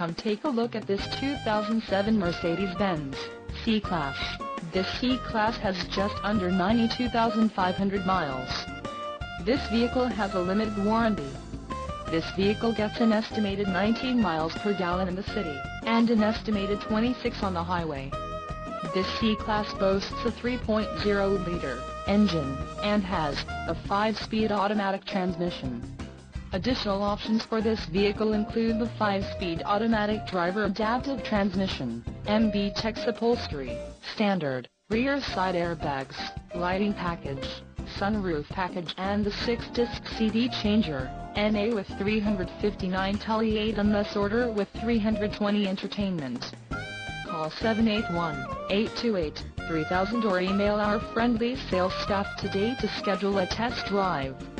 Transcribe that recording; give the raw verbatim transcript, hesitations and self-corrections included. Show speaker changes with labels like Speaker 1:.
Speaker 1: Come take a look at this two thousand seven Mercedes-Benz C-Class. This C-Class has just under ninety-two thousand five hundred miles. This vehicle has a limited warranty. This vehicle gets an estimated nineteen miles per gallon in the city, and an estimated twenty-six on the highway. This C-Class boasts a three point oh liter engine, and has a five speed automatic transmission. Additional options for this vehicle include the five speed automatic driver adaptive transmission, M B Tex upholstery, standard, rear side airbags, lighting package, sunroof package and the six disc C D changer, N A with three hundred fifty-nine Tully eight and thus order with three hundred twenty entertainment. Call seven eight one, eight two eight, three thousand or email our friendly sales staff today to schedule a test drive.